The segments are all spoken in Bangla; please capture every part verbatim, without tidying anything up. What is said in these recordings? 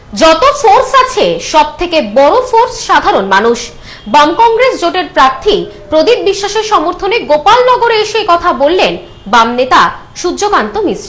যত ফোর্স আছে সব থেকে বড় ফোর্স সাধারণ মানুষ। বাম কংগ্রেস জোটের প্রার্থী প্রদীপ বিশ্বাসের সমর্থনে গোপালনগরে এসে কথা বললেন বাম নেতা সূর্যকান্ত মিশ্র।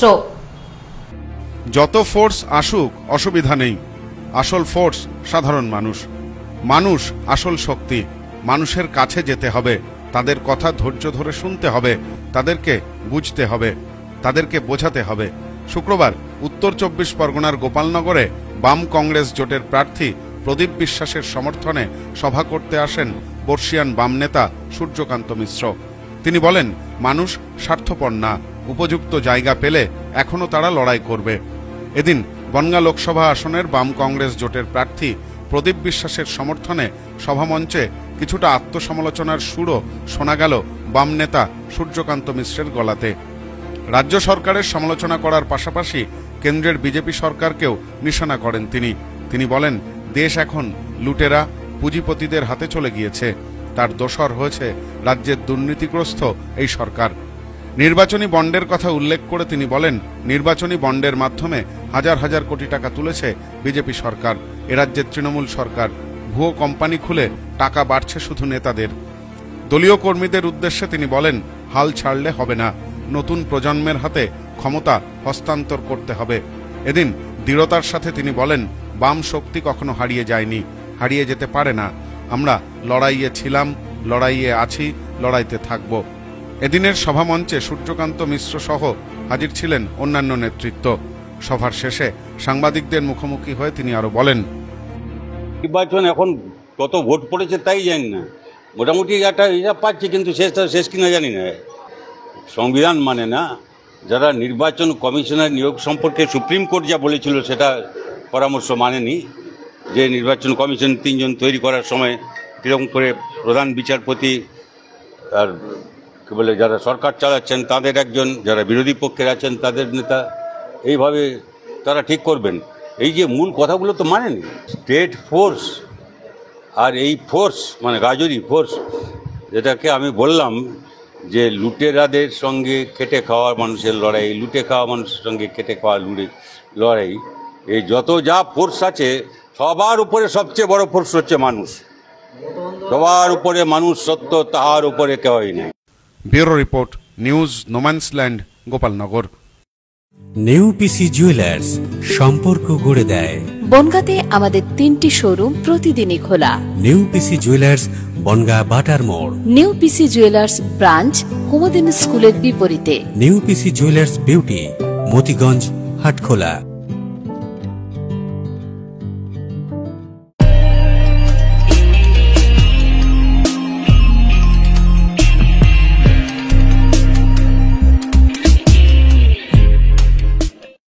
যত ফোর্স আসুক অসুবিধা নেই, আসল ফোর্স সাধারণ মানুষ। মানুষ আসল শক্তি। মানুষের কাছে যেতে হবে, তাদের কথা ধৈর্য ধরে শুনতে হবে, তাদেরকে বুঝতে হবে, তাদেরকে বোঝাতে হবে। শুক্রবার উত্তর চব্বিশ পরগনার গোপালনগরে বাম কংগ্রেস জোটের প্রার্থী প্রদীপ বিশ্বাসের সমর্থনে সভা করতে আসেন বর্ষিয়ান বাম নেতা সূর্যকান্ত মিশ্র। তিনি বলেন, মানুষ স্বার্থপর না, উপযুক্ত জায়গা পেলে এখনো তারা লড়াই করবে। এদিন বনগাঁ লোকসভা আসনের বাম কংগ্রেস জোটের প্রার্থী প্রদীপ বিশ্বাসের সমর্থনে সভামঞ্চে কিছুটা আত্মসমালোচনার সুরও শোনা গেল বাম নেতা সূর্যকান্ত মিশ্রের গলাতে। রাজ্য সরকারের সমালোচনা করার পাশাপাশি কেন্দ্রের বিজেপি সরকারকেও নিশানা করেন তিনি। তিনি বলেন, দেশ এখন লুটেরা পুঁজিপতিদের হাতে চলে গিয়েছে, তার দোসর হয়েছে রাজ্যের দুর্নীতিগ্রস্ত এই সরকার। নির্বাচনী বন্ডের কথা উল্লেখ করে তিনি বলেন, নির্বাচনী বন্ডের মাধ্যমে হাজার হাজার কোটি টাকা তুলেছে বিজেপি সরকার। এ রাজ্যের তৃণমূল সরকার ভুয়ো কোম্পানি খুলে টাকা বাড়ছে শুধু নেতাদের। দলীয় কর্মীদের উদ্দেশ্যে তিনি বলেন, হাল ছাড়লে হবে না, নতুন প্রজন্মের হাতে ক্ষমতা হস্তান্তর করতে হবে। এদিন দৃঢ়তার সাথে তিনি বলেন, বাম শক্তি কখনো হারিয়ে যায়নি, হারিয়ে যেতে পারে না। আমরা লড়াইয়ে ছিলাম, লড়াইয়ে আছি, লড়াইতে থাকব। এদিনের সভামঞ্চে সূর্যকান্ত মিশ্র সহ হাজির ছিলেন অন্যান্য নেতৃত্ব। সভার শেষে সাংবাদিকদের মুখোমুখি হয়ে তিনি আরো বলেন, নির্বাচন এখন কত ভোট পড়েছে তাই জানি না, মোটামুটি একটা হিসাব পাচ্ছি, কিন্তু শেষটা শেষ কিনা জানি না। সংবিধান মানে না, যারা নির্বাচন কমিশনের নিয়োগ সম্পর্কে সুপ্রিম কোর্ট যা বলেছিল সেটা পরামর্শ মানেনি, যে নির্বাচন কমিশন তিনজন তৈরি করার সময় কীরকম করে প্রধান বিচারপতি আর কী বলে যারা সরকার চালাচ্ছেন তাদের একজন, যারা বিরোধী পক্ষের আছেন তাদের নেতা, এইভাবে তারা ঠিক করবেন। এই যে মূল কথাগুলো তো মানেনি। স্টেট ফোর্স আর এই ফোর্স মানে গাজরি ফোর্স, যেটাকে আমি বললাম যে লুটেরাদের সঙ্গে খেটে খাওয়া মানুষের লড়াই, লুটে খাওয়া মানুষের সঙ্গে খেটে খাওয়া লুটে লড়াই, এই যত যা ফোর্স আছে সবার উপরে সবচেয়ে বড় ফোর্স হচ্ছে মানুষ। সবার উপরে মানুষ সত্য, তাহার উপরে কেউই নেই। Bureau report, news no man's land, Gopalnagar. New PC jewellers, সম্পর্ক গড়ে দেয়। বনগাঁতে আমাদের তিনটি শোরুম প্রতিদিনই খোলা। নিউ পিসি জুয়েলার্স, বনগাঁ বাটার মোড়। New PC jewellers branch Kumudini স্কুলের বিপরীতে। New PC jewellers beauty, Motiganj, Hatkhola.